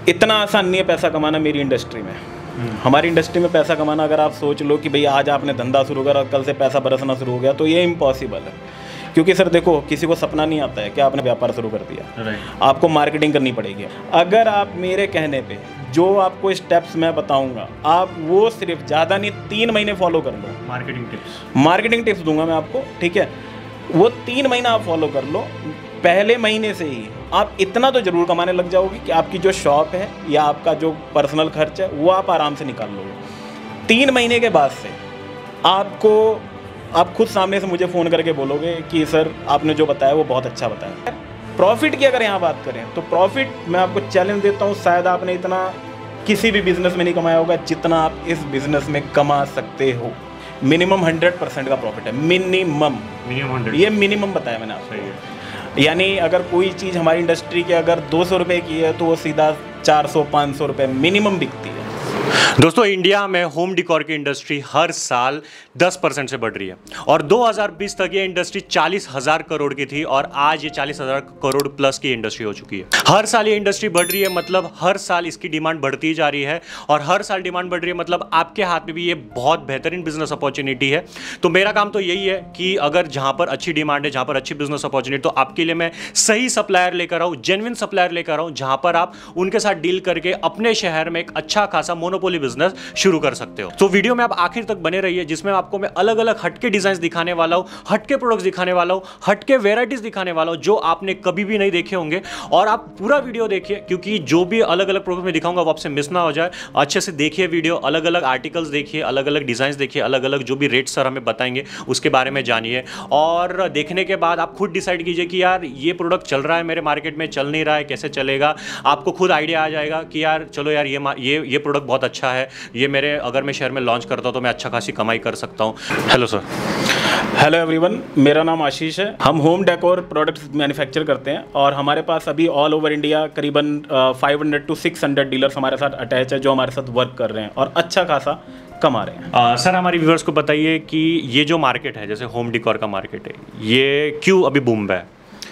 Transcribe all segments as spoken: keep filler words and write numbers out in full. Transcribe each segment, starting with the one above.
इतना आसान नहीं है पैसा कमाना मेरी इंडस्ट्री में। हमारी इंडस्ट्री में पैसा कमाना, अगर आप सोच लो कि भैया आज आपने धंधा शुरू करा और कल से पैसा बरसना शुरू हो गया, तो ये इम्पॉसिबल है। क्योंकि सर देखो, किसी को सपना नहीं आता है कि आपने व्यापार शुरू कर दिया, आपको मार्केटिंग करनी पड़ेगी। अगर आप मेरे कहने पे जो आपको स्टेप्स मैं बताऊंगा, आप वो सिर्फ ज़्यादा नहीं तीन महीने फॉलो कर लो। मार्केटिंग टिप्स मार्केटिंग टिप्स दूंगा मैं आपको, ठीक है। वो तीन महीना आप फॉलो कर लो, पहले महीने से ही आप इतना तो ज़रूर कमाने लग जाओगे कि आपकी जो शॉप है या आपका जो पर्सनल खर्च है वो आप आराम से निकाल लोगे। तीन महीने के बाद से आपको आप खुद सामने से मुझे फ़ोन करके बोलोगे कि सर आपने जो बताया वो बहुत अच्छा बताया। प्रॉफिट की अगर यहाँ बात करें तो प्रॉफिट मैं आपको चैलेंज देता हूँ, शायद आपने इतना किसी भी बिज़नेस में नहीं कमाया होगा जितना आप इस बिज़नेस में कमा सकते हो। मिनिमम हंड्रेड परसेंट का प्रॉफिट है, मिनिमम मिनिमम हंड्रेड, ये मिनिमम बताया मैंने आपको। यानी अगर कोई चीज़ हमारी इंडस्ट्री के अगर दो सौ रुपये की है तो वो सीधा चार सौ पाँच सौ रुपये मिनिमम बिकती है। दोस्तों, इंडिया में होम डिकॉर की इंडस्ट्री हर साल दस परसेंट से बढ़ रही है और दो हज़ार बीस तक ये इंडस्ट्री चालीस हज़ार करोड़ की थी और आज ये चालीस हज़ार करोड़ प्लस की इंडस्ट्री हो चुकी है। हर साल ये इंडस्ट्री बढ़ रही है, मतलब हर साल इसकी डिमांड बढ़ती जा रही है और हर साल डिमांड बढ़ रही है, मतलब आपके हाथ में भी ये बहुत बेहतरीन बिजनेस अपॉर्चुनिटी है। तो मेरा काम तो यही है कि अगर जहाँ पर अच्छी डिमांड है, जहाँ पर अच्छी बिजनेस अपॉर्चुनिटी, तो आपके लिए मैं सही सप्लायर लेकर आऊँ, जेन्युइन सप्लायर लेकर आऊँ, जहाँ पर आप उनके साथ डील करके अपने शहर में एक अच्छा खासा मोनोपोली बिजनेस शुरू कर सकते हो। तो वीडियो में आप आखिर तक बने रहिए, जिसमें आपको मैं अलग अलग हटके डिजाइन दिखाने वाला हूं, हटके प्रोडक्ट्स दिखाने वाला हूं, हटके वेराइटीज दिखाने वाला हूं जो आपने कभी भी नहीं देखे होंगे। और आप पूरा वीडियो देखिए, क्योंकि जो भी अलग अलग प्रोडक्ट में दिखाऊंगा वो आपसे मिस ना हो जाए। अच्छे से देखिए वीडियो, अलग अलग आर्टिकल्स देखिए, अलग अलग डिजाइन देखिए, अलग अलग जो भी रेट सर हमें बताएंगे उसके बारे में जानिए। और देखने के बाद आप खुद डिसाइड कीजिए कि यार ये प्रोडक्ट चल रहा है मेरे मार्केट में, चल नहीं रहा है, कैसे चलेगा। आपको खुद आइडिया आ जाएगा कि यार चलो यार ये ये ये प्रोडक्ट बहुत अच्छा है, ये मेरे अगर मैं शहर में लॉन्च करता हूं तो मैं अच्छा खासी कमाई कर सकता हूं। Hello sir. हेलो एवरीवन, मेरा नाम आशीष है। हम होम डेकोर प्रोडक्ट्स मैन्युफैक्चर करते हैं और हमारे पास अभी ऑल ओवर इंडिया करीबन five hundred to six hundred dealers हमारे साथ अटैच है जो हमारे साथ वर्क कर रहे हैं और अच्छा खासा कमा रहे हैं। आ, सर हमारे व्यूअर्स को बताइए कि ये जो मार्केट है, जैसे होम डिकॉर का मार्केट है, ये क्यों अभी बूम है?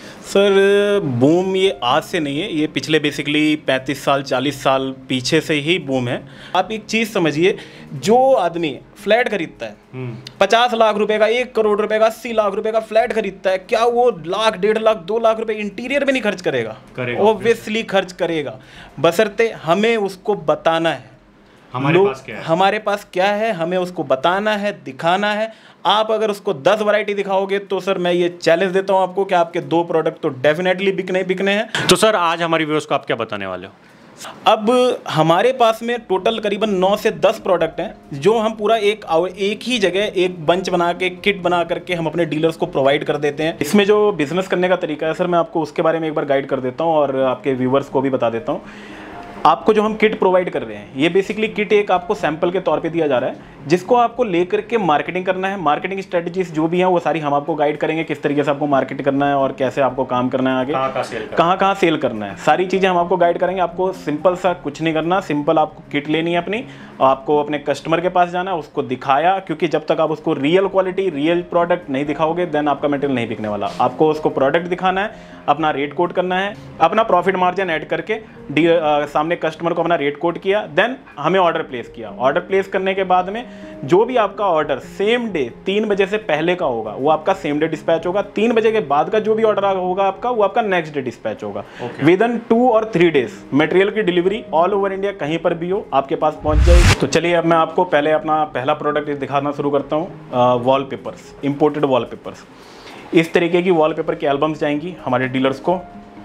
सर बूम ये आज से नहीं है, ये पिछले बेसिकली पैंतीस साल चालीस साल पीछे से ही बूम है। आप एक चीज़ समझिए, जो आदमी फ्लैट खरीदता है पचास लाख रुपए का, एक करोड़ रुपए का, अस्सी लाख रुपए का फ्लैट खरीदता है, क्या वो लाख डेढ़ लाख दो लाख रुपए इंटीरियर में नहीं खर्च करेगा? ऑब्वियसली खर्च करेगा, बशर्ते हमें उसको बताना है हमारे पास क्या है, हमारे पास क्या है, हमें उसको बताना है, दिखाना है। आप अगर उसको दस वैरायटी दिखाओगे तो सर मैं ये चैलेंज देता हूं आपको कि आपके दो प्रोडक्ट तो डेफिनेटली बिकने बिकने हैं। तो सर आज हमारी व्यूअर्स को आप क्या बताने वाले हो? अब हमारे पास में टोटल करीबन नौ से दस प्रोडक्ट हैं जो हम पूरा एक एक ही जगह एक बंच बना के किट बना करके हम अपने डीलर्स को प्रोवाइड कर देते हैं। इसमें जो बिजनेस करने का तरीका है सर, मैं आपको उसके बारे में एक बार गाइड कर देता हूँ और आपके व्यूवर्स को भी बता देता हूँ। आपको जो हम किट प्रोवाइड कर रहे हैं, ये बेसिकली किट एक आपको सैंपल के तौर पे दिया जा रहा है, जिसको आपको लेकर के मार्केटिंग करना है। मार्केटिंग स्ट्रेटजीज जो भी हैं वो सारी हम आपको गाइड करेंगे, किस तरीके से आपको मार्केट करना है और कैसे आपको काम करना है, आगे कहाँ कहाँ सेल करना है, सारी चीज़ें हम आपको गाइड करेंगे। आपको सिंपल सा कुछ नहीं करना, सिंपल आपको किट लेनी है अपनी, आपको अपने कस्टमर के पास जाना है, उसको दिखाया, क्योंकि जब तक आप उसको रियल क्वालिटी रियल प्रोडक्ट नहीं दिखाओगे देन आपका मटेरियल नहीं बिकने वाला। आपको उसको प्रोडक्ट दिखाना है, अपना रेट कोड करना है, अपना प्रॉफिट मार्जिन ऐड करके आ, सामने कस्टमर को अपना रेट कोड किया, देन हमें ऑर्डर प्लेस किया। ऑर्डर प्लेस करने के बाद में जो भी आपका ऑर्डर सेम डे तीन बजे से पहले का होगा वो आपका सेम डे डिस्पैच होगा। तीन बजे के बाद का जो भी ऑर्डर होगा आपका वो आपका नेक्स्ट डे डिस्पैच होगा। विद इन टू और थ्री डेज मटेरियल की डिलीवरी ऑल ओवर इंडिया कहीं पर भी हो आपके पास पहुंच जाएगी। तो चलिए अब मैं आपको पहले अपना पहला प्रोडक्ट दिखाना शुरू करता हूँ। Wallpapers, imported wallpapers. इस तरीके की वॉलपेपर की एल्बम्स जाएंगी हमारे डीलर्स को।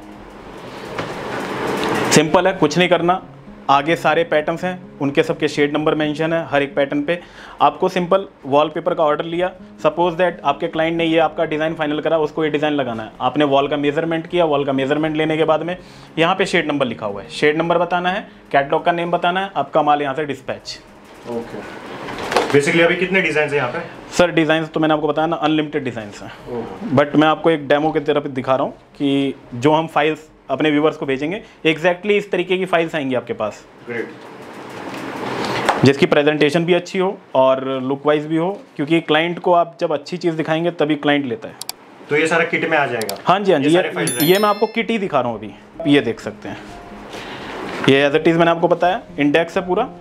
सिंपल है, कुछ नहीं करना, आगे सारे पैटर्न्स हैं, उनके सबके शेड नंबर मेंशन है हर एक पैटर्न पे। आपको सिंपल वॉलपेपर का ऑर्डर लिया, सपोज दैट आपके क्लाइंट ने ये आपका डिज़ाइन फाइनल करा, उसको ये डिज़ाइन लगाना है। आपने वॉल का मेजरमेंट किया, वॉल का मेजरमेंट लेने के बाद में यहाँ पे शेड नंबर लिखा हुआ है, शेड नंबर बताना है, कैटलॉग का नेम बताना है, आपका माल यहाँ से डिस्पैच। ओके, बेसिकली अभी कितने डिज़ाइन हैं यहाँ पे? सर डिज़ाइन तो मैंने आपको बताया ना, अनलिमिटेड डिज़ाइन हैं, बट मैं आपको एक डेमो की तरफ दिखा रहा हूँ कि जो हम फाइल्स अपने व्यूवर्स को भेजेंगे एग्जैक्टली exactly इस तरीके की फाइल्स आएंगी आपके पास। ग्रेट, जिसकी प्रेजेंटेशन भी अच्छी हो और लुक वाइज भी हो, क्योंकि क्लाइंट को आप जब अच्छी चीज़ दिखाएंगे तभी क्लाइंट लेता है। तो ये सारा किट में आ जाएगा? हाँ जी हाँ जी, ये, ये, ये मैं आपको किट ही दिखा रहा हूँ अभी। ये देख सकते हैं, ये एज इट इज मैंने आपको बताया, इंडेक्स है पूरा।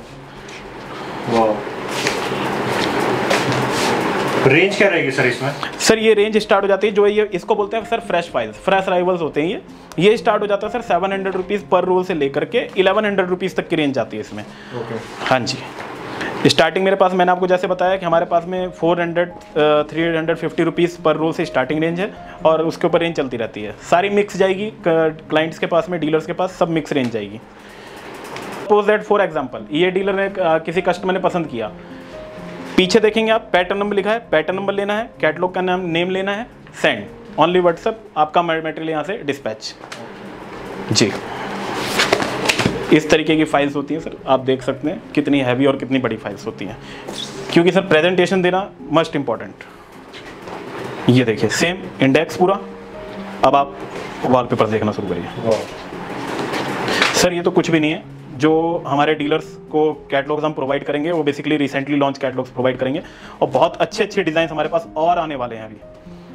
रेंज क्या रहेगी सर इसमें? सर ये रेंज स्टार्ट हो जाती है, जो ये इसको बोलते हैं sir fresh files, fresh arrivals होते हैं ये ये स्टार्ट हो जाता है sir seven hundred rupees per roll से लेकर के इलेवन हंड्रेड रुपीज़ तक की रेंज आती है इसमें। ओके। हाँ जी, स्टार्टिंग मेरे पास, मैंने आपको जैसे बताया कि हमारे पास में four hundred three hundred fifty rupees per roll से स्टार्टिंग रेंज है, और उसके ऊपर रेंज चलती रहती है। सारी मिक्स जाएगी क्लाइंट्स के पास में, डीलर्स के पास, सब मिक्स रेंज जाएगी। सपोज दैट फॉर एग्जांपल ये डीलर ने uh, किसी कस्टमर ने पसंद किया, पीछे देखेंगे आप पैटर्न नंबर लिखा है, पैटर्न नंबर लेना है, कैटलॉग का नाम नेम लेना है, सेंड, ओनली व्हाट्सएप, आपका मटेरियल यहाँ से डिस्पैच। जी, इस तरीके की फाइल्स होती हैं सर, आप देख सकते हैं कितनी हैवी और कितनी बड़ी फाइल्स होती हैं, क्योंकि सर प्रेजेंटेशन देना मस्ट इम्पॉर्टेंट। ये देखिए सेम इंडेक्स पूरा। अब आप वॉलपेपर देखना शुरू करिए। सर ये तो कुछ भी नहीं है, जो हमारे डीलर्स को कैटलॉग्स हम प्रोवाइड करेंगे वो basically recently launch catalogues provide करेंगे, और बहुत अच्छे अच्छे डिज़ाइन हमारे पास और आने वाले हैं अभी।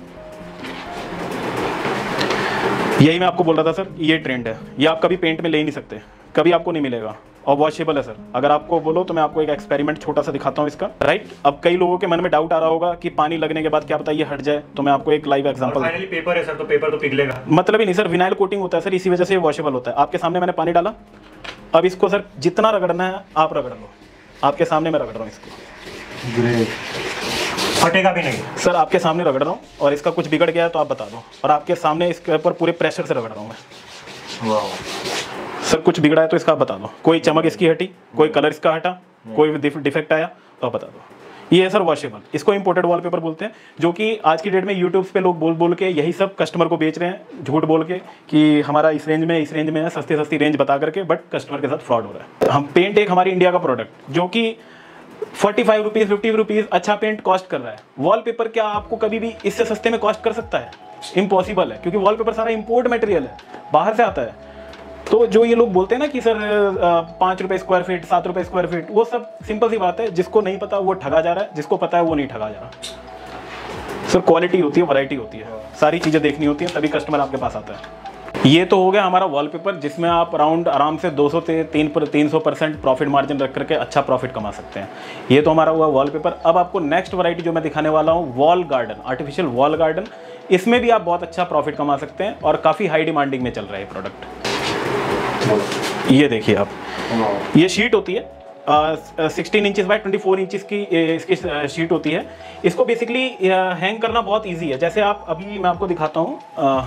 यही मैं आपको बोल रहा था सर, ये ट्रेंड है, ये आप कभी पेंट में ले ही नहीं सकते, कभी आपको नहीं मिलेगा, और वॉशेबल है सर। अगर आपको बोलो तो मैं आपको एक एक्सपेरिमेंट छोटा सा दिखाता हूँ इसका, राइट। अब कई लोगों के मन में डाउट आ रहा होगा कि पानी लगने के बाद क्या पता ये हट जाए, तो मैं आपको एक लाइव एग्जांपल। फाइनली पेपर है सर, तो पेपर तो पिघलेगा, मतलब ही नहीं सर, विनाइल कोटिंग होता है सर, इसी वजह से ये वॉशेबल होता है। आपके सामने मैंने पानी डाला, अब इसको सर जितना रगड़ना है आप रगड़ लो, आपके सामने मैं रगड़ रहा हूँ इसको। ग्रेट, फटेगा भी नहीं सर, आपके सामने रगड़ रहा हूँ, और इसका कुछ बिगड़ गया है तो आप बता दो, और आपके सामने इसके ऊपर पूरे प्रेशर से रगड़ रहा हूँ मैं। वाह सर, कुछ बिगड़ा है तो इसका आप बता दो, कोई चमक इसकी हटी, कोई कलर इसका हटा, कोई डिफेक्ट आया तो आप बता दो। ये है सर वॉशेबल, इसको इंपोर्टेड वॉलपेपर बोलते हैं, जो कि आज की डेट में यूट्यूब पे लोग बोल बोल के यही सब कस्टमर को बेच रहे हैं, झूठ बोल के कि हमारा इस रेंज में इस रेंज में है, सस्ती सस्ती रेंज बता करके, बट कस्टमर के साथ फ्रॉड हो रहा है। हम पेंट एक हमारी इंडिया का प्रोडक्ट जो कि forty five rupees fifty rupees अच्छा पेंट कॉस्ट कर रहा है, वॉलपेपर क्या आपको कभी भी इससे सस्ते में कॉस्ट कर सकता है? इम्पॉसिबल है, क्योंकि वॉलपेपर सारा इम्पोर्ट मटेरियल है, बाहर से आता है। तो जो ये लोग बोलते हैं ना कि सर पाँच रुपये स्क्वायर फीट, सात रुपये स्क्वायर फीट, वो सब सिंपल सी बात है, जिसको नहीं पता वो ठगा जा रहा है, जिसको पता है वो नहीं ठगा जा रहा। सर क्वालिटी होती है, वैरायटी होती है, सारी चीज़ें देखनी होती हैं, तभी कस्टमर आपके पास आता है। ये तो हो गया हमारा वॉलपेपर, जिसमें आप अराउंड आराम से दो सौ से तीन पर तीन सौ परसेंट प्रॉफिट मार्जिन रख करके अच्छा प्रॉफिट कमा सकते हैं। ये तो हमारा हुआ वॉलपेपर। अब आपको नेक्स्ट वैरायटी जो मैं दिखाने वाला हूँ, wall garden, artificial wall garden. इसमें भी आप बहुत अच्छा प्रॉफिट कमा सकते हैं, और काफ़ी हाई डिमांडिंग में चल रहा है ये प्रोडक्ट। ये देखिए आप, ये शीट होती है sixteen inches by twenty four inches की इसकी शीट होती है। इसको बेसिकली हैंग करना बहुत इजी है। जैसे आप अभी मैं आपको दिखाता हूँ,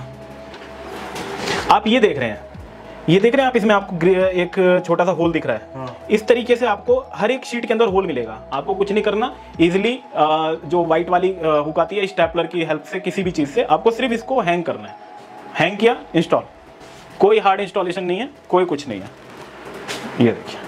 आप ये देख रहे हैं, ये देख रहे हैं आप, इसमें आपको एक छोटा सा होल दिख रहा है। हाँ। इस तरीके से आपको हर एक शीट के अंदर होल मिलेगा, आपको कुछ नहीं करना। इजीली जो वाइट वाली हुक आती है स्टेपलर की हेल्प से, किसी भी चीज़ से आपको सिर्फ इसको हैंग करना है। हैंग किया, इंस्टॉल, कोई हार्ड इंस्टॉलेशन नहीं है, कोई कुछ नहीं है। ये देखिए,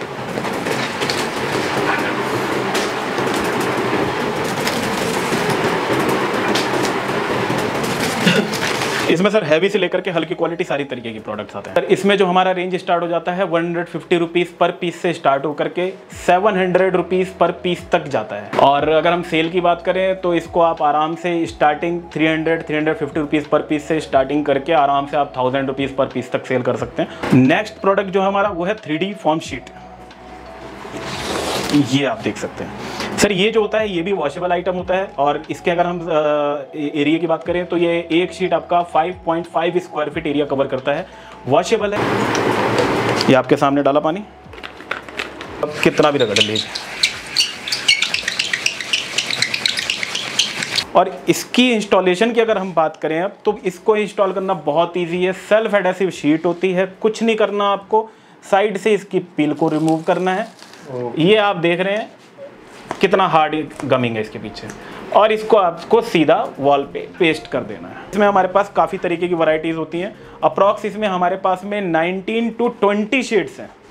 इसमें सर हैवी से लेकर के हल्की क्वालिटी सारी तरीके की प्रोडक्ट्स आते हैं। सर इसमें जो हमारा रेंज स्टार्ट हो जाता है one hundred fifty rupees per piece से स्टार्ट होकर के seven hundred rupees per piece तक जाता है। और अगर हम सेल की बात करें तो इसको आप आराम से starting three hundred three hundred fifty rupees per piece से स्टार्टिंग करके आराम से आप थाउजेंड रुपीज़ पर पीस तक सेल कर सकते हैं। नेक्स्ट प्रोडक्ट जो हमारा वो है थ्री डी फॉर्म शीट। ये आप देख सकते हैं सर, ये जो होता है ये भी वॉशेबल आइटम होता है, और इसके अगर हम एरिया की बात करें तो ये एक शीट आपका five point five square feet area cover करता है, वॉशेबल है। ये आपके सामने डाला पानी, अब कितना भी रगड़ लीजिए। और इसकी इंस्टॉलेशन की अगर हम बात करें अब, तो इसको इंस्टॉल करना बहुत ईजी है। सेल्फ एडेसिव शीट होती है, कुछ नहीं करना आपको, साइड से इसकी पील को रिमूव करना है। ये आप देख रहे हैं कितना हार्ड गमिंग है इसके पीछे, और इसको आपको सीधा वॉल पे पेस्ट कर देना है। इसमें हमारे पास काफ़ी तरीके की वैरायटीज़ होती हैं। अप्रॉक्स इसमें हमारे पास में नाइनटीन टू ट्वेंटी शेड्स हैं,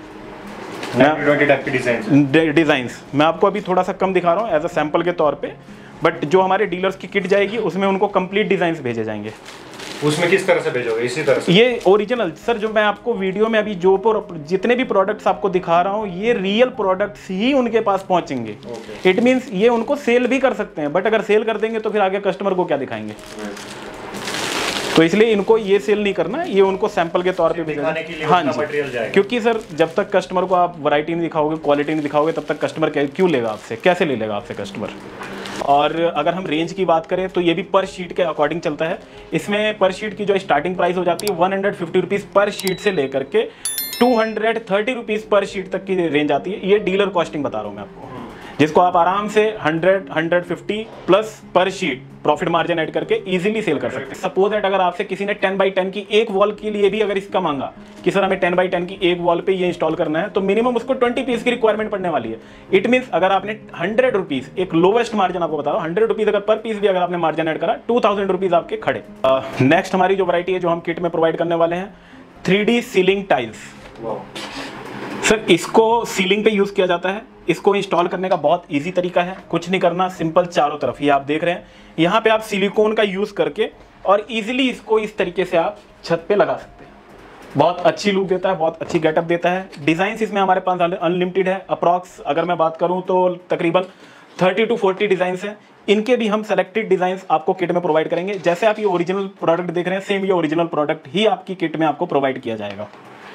डिज़ाइंस। मैं आपको अभी थोड़ा सा कम दिखा रहा हूँ एज अ सैम्पल के तौर पे, बट जो हमारे डीलर्स की किट जाएगी उसमें उनको कंप्लीट डिज़ाइंस भेजे जाएंगे। उसमें किस तरह से भेजोगे? इसी तरह से? ये ओरिजिनल सर, जो मैं आपको वीडियो में अभी जो जितने भी प्रोडक्ट्स आपको दिखा रहा हूँ, ये रियल प्रोडक्ट्स ही उनके पास पहुंचेंगे। इट मींस ये उनको सेल भी कर सकते हैं, बट अगर सेल कर देंगे तो फिर आगे कस्टमर को क्या दिखाएंगे? तो इसलिए इनको ये सेल नहीं करना है, ये उनको सैंपल के तौर पे भेजना है। हाँ जी, क्योंकि सर जब तक कस्टमर को आप वैरायटी नहीं दिखाओगे, क्वालिटी नहीं दिखाओगे, तब तक कस्टमर क्यों लेगा आपसे, कैसे ले लेगा आपसे कस्टमर। और अगर हम रेंज की बात करें तो ये भी पर शीट के अकॉर्डिंग चलता है। इसमें पर शीट की जो स्टार्टिंग प्राइस हो जाती है one hundred fifty rupees per sheet से लेकर के two hundred thirty rupees per sheet तक की रेंज आती है। ये डीलर कॉस्टिंग बता रहा हूँ मैं आपको, जिसको आप आराम से hundred hundred fifty plus per sheet profit margin add करके इजीली सेल कर सकते हैं। सपोज दैट अगर आपसे किसी ने टेन बाई टेन की एक वॉल के लिए भी अगर इसका मांगा कि सर हमें टेन बाई टेन की एक वॉल पे ये इंस्टॉल करना है, तो मिनिमम उसको ट्वेंटी पीस की रिक्वायरमेंट पड़ने वाली है। इट मीन्स अगर आपने हंड्रेड रुपीज, एक लोवेस्ट मार्जिन आपको बता रहा हूँ, हंड्रेड रुपीज अगर पर पीस भी अगर आपने मार्जिन ऐड करा, टू थाउजेंड रुपीज आपके खड़े। नेक्स्ट uh, हमारी जो वरायटी है जो हम किट में प्रोवाइड करने वाले हैं, three D ceiling tiles. Sir इसको सीलिंग पे यूज किया जाता है। इसको इंस्टॉल करने का बहुत इजी तरीका है, कुछ नहीं करना, सिंपल चारों तरफ ये आप देख रहे हैं, यहाँ पे आप सिलिकॉन का यूज करके और इजीली इसको इस तरीके से आप छत पे लगा सकते हैं। बहुत अच्छी लुक देता है, बहुत अच्छी गेटअप देता है। डिजाइन इसमें हमारे पास अनलिमिटेड है। अप्रॉक्स अगर मैं बात करूँ तो तकरीबन थर्टी टू फोर्टी डिजाइन हैं। इनके भी हम सेलेक्टेड डिजाइन आपको किट में प्रोवाइड करेंगे। जैसे आप ये ओरिजिनल प्रोडक्ट देख रहे हैं, सेम ये ओरिजिनल प्रोडक्ट ही आपकी किट में आपको प्रोवाइड किया जाएगा।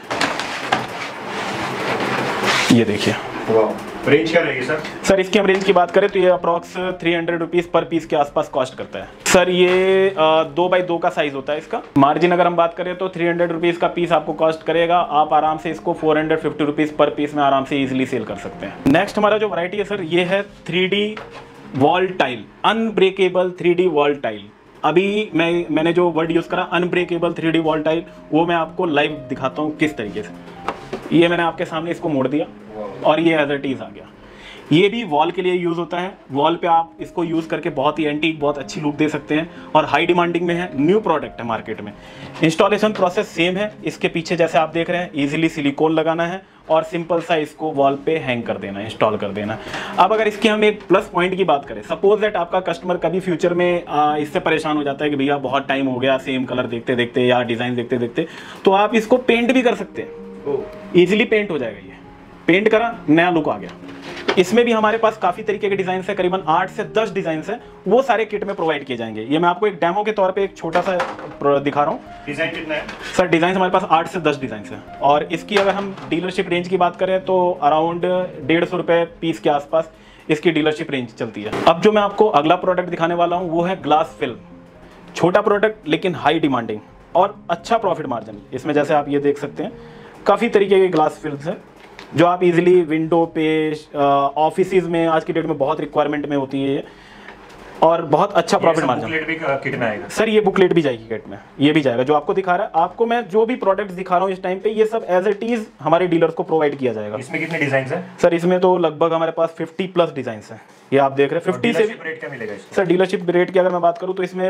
ये देखिए रेंज क्या रहेगी सर? सर इसकी हम रेंज की बात करें तो ये approx three hundred rupees per piece के आसपास कॉस्ट करता है। सर ये आ, दो बाई दो का साइज होता है इसका। मार्जिन अगर हम बात करें तो थ्री हंड्रेड रुपीज का पीस आपको कॉस्ट करेगा। आप आराम से इसको four hundred fifty rupees per piece में आराम से इजीली सेल कर सकते हैं। नेक्स्ट हमारा जो वैरायटी है सर, ये है three D wall tile, unbreakable three D wall tile. अभी मैं मैंने जो वर्ड यूज करा unbreakable three D wall tile, वो मैं आपको लाइव दिखाता हूँ किस तरीके से। ये मैंने आपके सामने इसको मोड़ दिया और ये एज इट इज आ गया। ये भी वॉल के लिए यूज होता है। वॉल पे आप इसको यूज करके बहुत ही एंटीक, बहुत अच्छी लुक दे सकते हैं और हाई डिमांडिंग में है। न्यू प्रोडक्ट है मार्केट में। इंस्टॉलेशन प्रोसेस सेम है। इसके पीछे जैसे आप देख रहे हैं इजीली सिलिकॉन लगाना है और सिंपल सा इसको वॉल पे हैंग कर देना है, इंस्टॉल कर देना है। अब अगर इसकी हम एक प्लस पॉइंट की बात करें, सपोज दैट आपका कस्टमर कभी फ्यूचर में आ, इससे परेशान हो जाता है कि भैया बहुत टाइम हो गया सेम कलर देखते देखते या डिजाइन देखते देखते, तो आप इसको पेंट भी कर सकते हैं। ईजिली पेंट हो जाएगा। ये पेंट करा, नया लुक आ गया। इसमें भी हमारे पास काफी तरीके के डिजाइन है, करीबन आठ से दस डिजाइन है, वो सारे किट में प्रोवाइड किए जाएंगे। ये मैं आपको एक डेमो के तौर पे एक छोटा सा दिखा रहा हूँ। डिजाइन कितना है सर? डिजाइन हमारे पास आठ से दस डिजाइन है और इसकी अगर हम डीलरशिप रेंज की बात करें तो अराउंड डेढ़ सौ रुपए पीस के आसपास इसकी डीलरशिप रेंज चलती है। अब जो मैं आपको अगला प्रोडक्ट दिखाने वाला हूँ वो है ग्लास फिल्म। छोटा प्रोडक्ट लेकिन हाई डिमांडिंग और अच्छा प्रॉफिट मार्जिन। इसमें जैसे आप ये देख सकते हैं काफी तरीके के ग्लास फिल्म है जो आप इजीली विंडो पे, ऑफिसेज में आज की डेट में बहुत रिक्वायरमेंट में होती है और बहुत अच्छा प्रॉफिट मार्जिन। बुकलेट भी किट में आएगा सर? ये बुकलेट भी जाएगी किट में, ये भी जाएगा। जो आपको दिखा रहा है, आपको मैं जो भी प्रोडक्ट दिखा रहा हूँ इस टाइम पे, ये सब एज इट इज हमारे डीलर्स को प्रोवाइड किया जाएगा। इसमें कितने डिजाइन है सर? इसमें तो लगभग हमारे पास फिफ्टी प्लस डिजाइन है। ये आप देख रहे हैं फिफ्टी से। रेट क्या मिलेगा इसको? सर डीलरशिप रेट की अगर मैं बात करूँ तो इसमें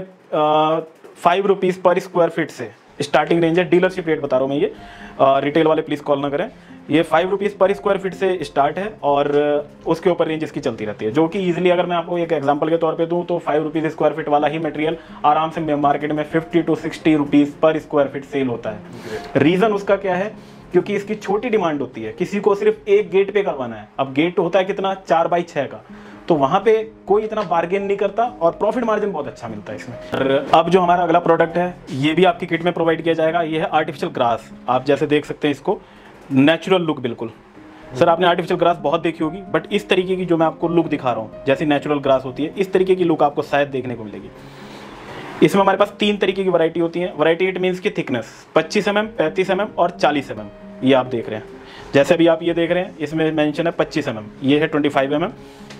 five rupees per square feet से स्टार्टिंग रेंज है। डीलरशिप रेट बता रहा हूँ मैं, ये रिटेल वाले प्लीज कॉल ना करें। ये five rupees per square feet से स्टार्ट है और उसके ऊपर रेंज इसकी चलती रहती है, जो कि इजीली अगर मैं आपको एक एग्जांपल के तौर पे दूं तो फाइव रुपीज़ स्क्वायर फीट वाला ही मटेरियल आराम से मार्केट में fifty to sixty rupees per square feet sell होता है। रीज़न उसका क्या है? क्योंकि इसकी छोटी डिमांड होती है। किसी को सिर्फ एक गेट पे करवाना है। अब गेट होता है कितना, चार बाई छः का, तो वहाँ पे कोई इतना बार्गेन नहीं करता और प्रॉफिट मार्जिन बहुत अच्छा मिलता है इसमें। और अब जो हमारा अगला प्रोडक्ट है ये भी आपकी किट में प्रोवाइड किया जाएगा। ये है आर्टिफिशियल ग्रास। आप जैसे देख सकते हैं इसको, नेचुरल लुक बिल्कुल। सर आपने आर्टिफिशियल ग्रास बहुत देखी होगी, बट इस तरीके की जो मैं आपको लुक दिखा रहा हूँ, जैसी नेचुरल ग्रास होती है, इस तरीके की लुक आपको शायद देखने को मिलेगी। इसमें हमारे पास तीन तरीके की वैरायटी होती है। वैरायटी इट मीन्स की थिकनेस पच्चीस एम एम, पैंतीस एम एम और चालीस एम एम। ये आप देख रहे हैं, जैसे अभी आप ये देख रहे हैं, इसमें मेंशन है पच्चीस एम एम, ये है ट्वेंटी फाइव एम एम,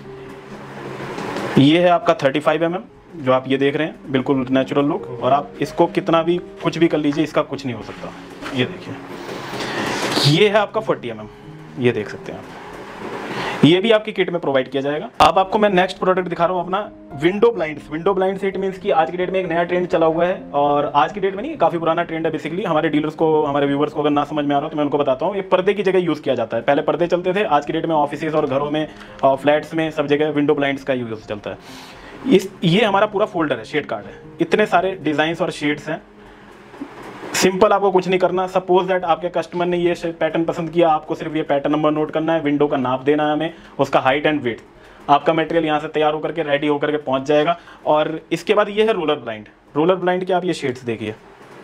ये है आपका थर्टी फाइव एम एम, जो आप ये देख रहे हैं बिल्कुल नेचुरल लुक। और आप इसको कितना भी कुछ भी कर लीजिए, इसका कुछ नहीं हो सकता। ये देखिए, ये है आपका फोर्टी एम एम, ये देख सकते हैं आप। ये भी आपकी किट में प्रोवाइड किया जाएगा। अब आपको मैं नेक्स्ट प्रोडक्ट दिखा रहा हूँ अपना, window blinds. Window blinds it means कि आज की डेट में एक नया ट्रेंड चला हुआ है, और आज की डेट में नहीं, काफी पुराना ट्रेंड है बेसिकली। हमारे डीलर्स को, हमारे व्यूवर्स को अगर ना समझ में आ रहा हो तो मैं उनको बताता हूँ। ये पर्दे की जगह यूज किया जाता है। पहले पर्दे चलते थे, आज की डेट में ऑफिसेज और घरों में, फ्लैट्स में, सब जगह विंडो ब्लाइंड्स का यूज चलता है। इस ये हमारा पूरा फोल्डर है, शेड कार्ड है। इतने सारे डिजाइन और शेड्स हैं। सिंपल, आपको कुछ नहीं करना। सपोज दैट आपके कस्टमर ने ये पैटर्न पसंद किया, आपको सिर्फ ये पैटर्न नंबर नोट करना है, विंडो का नाप देना है हमें, उसका हाइट एंड विड्थ। आपका मटेरियल यहाँ से तैयार होकर के रेडी होकर के पहुंच जाएगा। और इसके बाद ये है रोलर ब्लाइंड। रोलर ब्लाइंड के आप ये शेड्स देखिए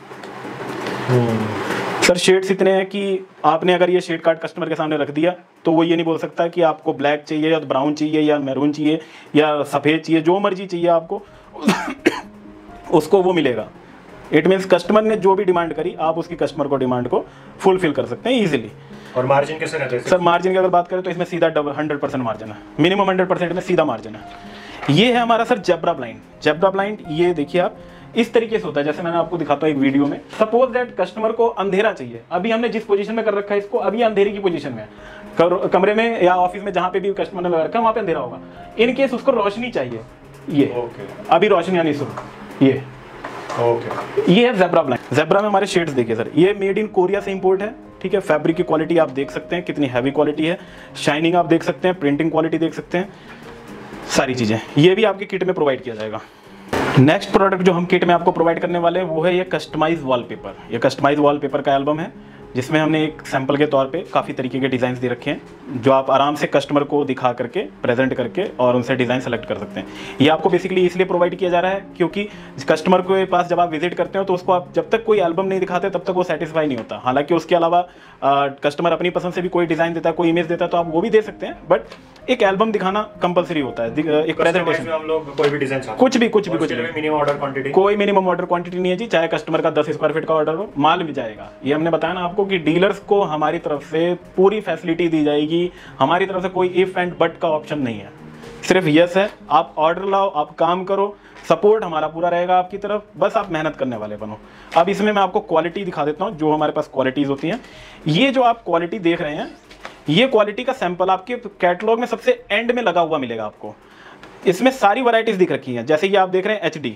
सर। शेड्स इतने हैं कि आपने अगर ये शेड कार्ड कस्टमर के सामने रख दिया तो वो ये नहीं बोल सकता कि आपको ब्लैक चाहिए या ब्राउन चाहिए या मैरून चाहिए या सफ़ेद चाहिए, जो मर्जी चाहिए आपको उसको वो मिलेगा। इट मीन्स कस्टमर ने जो भी डिमांड करी आप उसकी कस्टमर को डिमांड को फुलफिल कर सकते हैं इजीली। और मार्जिन कैसे रहता है सर? मार्जिन की अगर बात करें तो इसमें सीधा डबल हंड्रेड परसेंट मार्जिन है, मिनिमम हंड्रेड परसेंट में सीधा मार्जिन है। ये है हमारा sir zebra blind. Zebra blind ये देखिए आप इस तरीके से होता है, जैसे मैंने आपको दिखाता हूँ एक वीडियो में। सपोज दैट कस्टमर को अंधेरा चाहिए, अभी हमने जिस पोजीशन में कर रखा है इसको, अभी अंधेरे की पोजीशन में है, कमरे में या ऑफिस में जहाँ पे भी कस्टमर ने लगा रखा है वहाँ पे अंधेरा होगा। इन केस उसको रोशनी चाहिए, ये okay. अभी रोशनी आनी शुरू, ये ओके ये है ज़ेब्रा ब्लाइंड। ज़ेब्रा में हमारे शेड्स देखिए सर, ये मेड इन कोरिया से इंपोर्ट है, ठीक है। फैब्रिक की क्वालिटी आप देख सकते हैं कितनी हैवी क्वालिटी है, शाइनिंग आप देख सकते हैं, प्रिंटिंग क्वालिटी देख सकते हैं, सारी चीज़ें ये भी आपके किट में प्रोवाइड किया जाएगा। नेक्स्ट प्रोडक्ट जो हम किट में आपको प्रोवाइड करने वाले हैं वो है ये कस्टमाइज वॉलपेपर। ये कस्टमाइज वॉलपेपर का एल्बम है जिसमें हमने एक सैंपल के तौर पे काफ़ी तरीके के डिज़ाइंस दे रखे हैं जो आप आराम से कस्टमर को दिखा करके प्रेजेंट करके और उनसे डिज़ाइन सेलेक्ट कर सकते हैं। ये आपको बेसिकली इसलिए प्रोवाइड किया जा रहा है क्योंकि कस्टमर के पास जब आप विजिट करते हो तो उसको आप जब तक कोई एल्बम नहीं दिखाते तब तक वो सेटिस्फाई नहीं होता। हालांकि उसके अलावा कस्टमर अपनी पसंद से भी कोई डिज़ाइन देता है, कोई इमेज देता है तो आप वो भी दे सकते हैं, बट एक एल्बम दिखाना कंपलसरी होता है, एक प्रेजेंटेशन। हम लोग कोई भी डिजाइन कुछ भी कुछ भी कुछ भी मिनिमम ऑर्डर क्वांटिटी, कोई मिनिमम ऑर्डर क्वांटिटी नहीं है जी। चाहे कस्टमर का दस स्क्वायर फीट का ऑर्डर हो, माल मिल जाएगा। ये हमने बताया ना आपको कि डीलर्स को हमारी तरफ से पूरी फैसिलिटी दी जाएगी। हमारी तरफ से कोई इफ एंड बट का ऑप्शन नहीं है, सिर्फ यस है। आप ऑर्डर लाओ, आप काम करो, सपोर्ट हमारा पूरा रहेगा आपकी तरफ, बस आप मेहनत करने वाले बनो। अब इसमें मैं आपको क्वालिटी दिखा देता हूँ जो हमारे पास क्वालिटीज़ होती हैं। ये जो आप क्वालिटी देख रहे हैं ये क्वालिटी का सैंपल आपके कैटलॉग में सबसे एंड में लगा हुआ मिलेगा आपको। इसमें सारी वैरायटीज दिख रखी हैं, जैसे ये आप देख रहे हैं एच डी,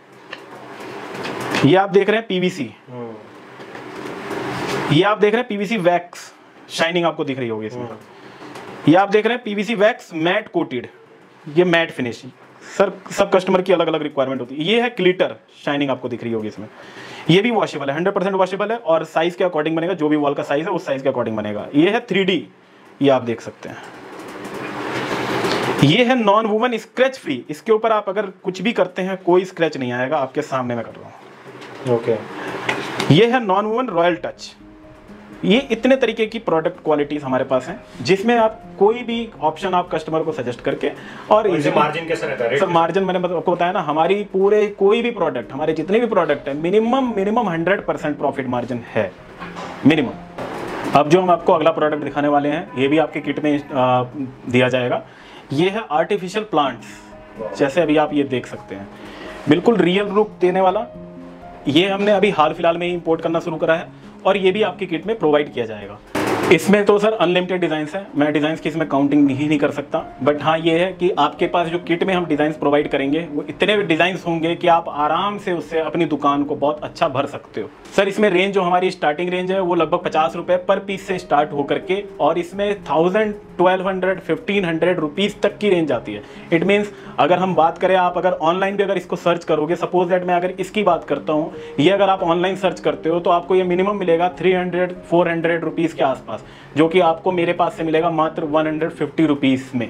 ये आप देख रहे हैं पीवीसी, ये आप देख रहे हैं पीवीसी वैक्स, शाइनिंग आपको दिख रही होगी इसमें। ये आप देख रहे हैं पीवीसी वैक्स मैट कोटेड, ये मैट फिनिश। सर सब कस्टमर की अलग अलग रिक्वायरमेंट होती है। ये है ग्लिटर, शाइनिंग आपको दिख रही होगी इसमें। ये भी वॉशेबल है, हंड्रेड परसेंट वॉशेबल है और साइज के अकॉर्डिंग बनेगा, जो भी वॉल का साइज है उस साइज के अकॉर्डिंग बनेगा। ये है थ्री डी, ये आप देख सकते हैं। ये है नॉन वूवन स्क्रैच फ्री, इसके ऊपर आप अगर कुछ भी करते हैं कोई स्क्रैच नहीं आएगा, आपके सामने मैं कर रहा हूँ। Okay okay. ये है नॉन वूवन रॉयल टच। ये इतने तरीके की प्रोडक्ट क्वालिटीज हमारे पास हैं जिसमें आप कोई भी ऑप्शन आप कस्टमर को सजेस्ट करके और मार्जिन कैसा रहता है? सर मार्जिन मैंने आपको बताया ना, हमारी पूरे कोई भी प्रोडक्ट, हमारे जितने भी प्रोडक्ट है minimum minimum hundred percent profit margin है मिनिमम। अब जो हम आपको अगला प्रोडक्ट दिखाने वाले हैं ये भी आपके किट में आ, दिया जाएगा। ये है आर्टिफिशियल प्लांट्स, जैसे अभी आप ये देख सकते हैं, बिल्कुल रियल लुक देने वाला। ये हमने अभी हाल फिलहाल में ही इंपोर्ट करना शुरू करा है और ये भी आपकी किट में प्रोवाइड किया जाएगा। इसमें तो सर अनलिमिटेड डिज़ाइंस हैं, मैं डिज़ाइंस की इसमें काउंटिंग ही नहीं कर सकता, बट हाँ ये है कि आपके पास जो किट में हम डिज़ाइंस प्रोवाइड करेंगे वो इतने डिज़ाइंस होंगे कि आप आराम से उससे अपनी दुकान को बहुत अच्छा भर सकते हो। सर इसमें रेंज जो हमारी स्टार्टिंग रेंज है वो लगभग पचास रुपये पर पीस से स्टार्ट होकर के और इसमें thousand twelve hundred fifteen hundred rupees तक की रेंज आती है। इट मीन्स अगर हम बात करें, आप अगर ऑनलाइन भी अगर इसको सर्च करोगे, सपोज दैट मैं अगर इसकी बात करता हूँ, ये अगर आप ऑनलाइन सर्च करते हो तो आपको ये मिनिमम मिलेगा three hundred four hundred rupees के आसपास, जो कि आपको मेरे पास से मिलेगा मात्र वन हंड्रेड फिफ्टी रुपीज़ में।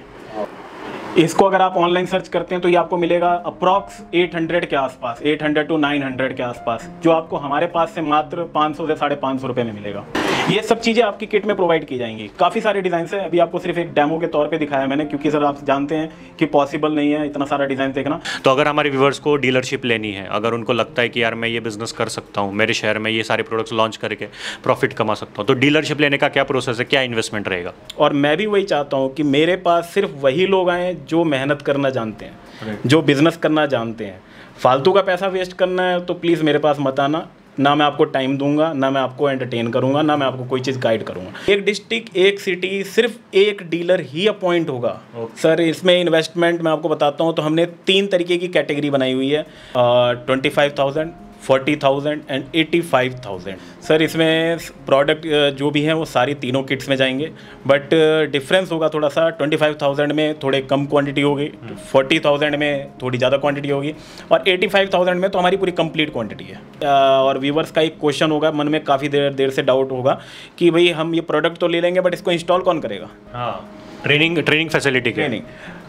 इसको अगर आप ऑनलाइन सर्च करते हैं तो ये आपको मिलेगा अप्रॉक्स एट हंड्रेड के आसपास, eight hundred to nine hundred के आसपास, जो आपको हमारे पास से मात्र पाँच सौ से साढ़े पाँच सौ रुपये में मिलेगा। ये सब चीज़ें आपकी किट में प्रोवाइड की जाएंगी। काफ़ी सारे डिज़ाइन है, अभी आपको सिर्फ एक डेमो के तौर पे दिखाया मैंने, क्योंकि सर आप जानते हैं कि पॉसिबल नहीं है इतना सारा डिज़ाइन देखना। तो अगर हमारे व्यूवर्स को डीलरशिप लेनी है, अगर उनको लगता है कि यार मैं ये बिजनेस कर सकता हूँ, मेरे शहर में ये सारे प्रोडक्ट्स लॉन्च करके प्रॉफिट कमा सकता हूँ, तो डीलरशिप लेने का क्या प्रोसेस है, क्या इन्वेस्टमेंट रहेगा? और मैं भी वही चाहता हूँ कि मेरे पास सिर्फ वही लोग आएँ जो मेहनत करना जानते हैं, जो बिजनेस करना जानते हैं। फालतू का पैसा वेस्ट करना है तो प्लीज़ मेरे पास मत आना, ना मैं आपको टाइम दूंगा, ना मैं आपको एंटरटेन करूंगा, ना मैं आपको कोई चीज़ गाइड करूंगा। एक डिस्ट्रिक्ट, एक सिटी, सिर्फ एक डीलर ही अपॉइंट होगा। okay. सर इसमें इन्वेस्टमेंट मैं आपको बताता हूं तो हमने तीन तरीके की कैटेगरी बनाई हुई है, twenty five thousand, forty thousand and eighty five thousand. Sir इसमें प्रोडक्ट जो भी हैं वो सारी तीनों किट्स में जाएंगे, बट डिफरेंस होगा थोड़ा सा। ट्वेंटी फाइव थाउजेंड में थोड़े कम क्वांटिटी होगी, फोर्टी थाउजेंड में थोड़ी ज़्यादा क्वांटिटी होगी और एटी फाइव थाउजेंड में तो हमारी पूरी कंप्लीट क्वांटिटी है। और व्यूवर्स का एक क्वेश्चन होगा, मन में काफ़ी देर देर से डाउट होगा कि भाई हम ये प्रोडक्ट तो ले लेंगे बट इसको इंस्टॉल कौन करेगा? हाँ, training training facility training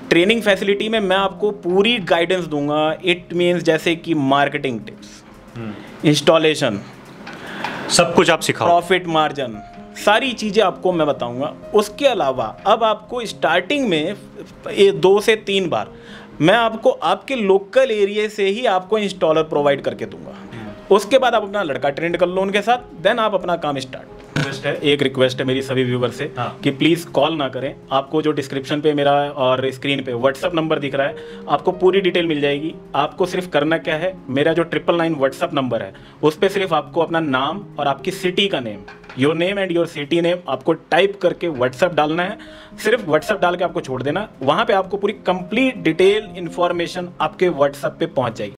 training facility में मैं आपको पूरी गाइडेंस दूंगा। इट मीन्स जैसे कि मार्केटिंग टिप्स, इंस्टॉलेशन, सब कुछ आप सिखाओ, प्रॉफिट मार्जिन, सारी चीज़ें आपको मैं बताऊंगा। उसके अलावा अब आपको स्टार्टिंग में ये दो से तीन बार मैं आपको आपके लोकल एरिया से ही आपको इंस्टॉलर प्रोवाइड करके दूंगा। उसके बाद आप अपना लड़का ट्रेंड कर लो उनके साथ, देन आप अपना काम स्टार्ट। रिक्वेस्ट है, एक रिक्वेस्ट है मेरी सभी व्यूवर से, हाँ। कि प्लीज़ कॉल ना करें। आपको जो डिस्क्रिप्शन पे मेरा और स्क्रीन पे व्हाट्सअप नंबर दिख रहा है, आपको पूरी डिटेल मिल जाएगी। आपको सिर्फ करना क्या है, मेरा जो ट्रिपल नाइन व्हाट्सअप नंबर है उस पर सिर्फ आपको अपना नाम और आपकी सिटी का name, your name and your city name आपको टाइप करके व्हाट्सअप डालना है। सिर्फ व्हाट्सअप डाल के आपको छोड़ देना, वहाँ पे आपको पूरी कंप्लीट डिटेल इन्फॉर्मेशन आपके व्हाट्सअप पे पहुँच जाएगी।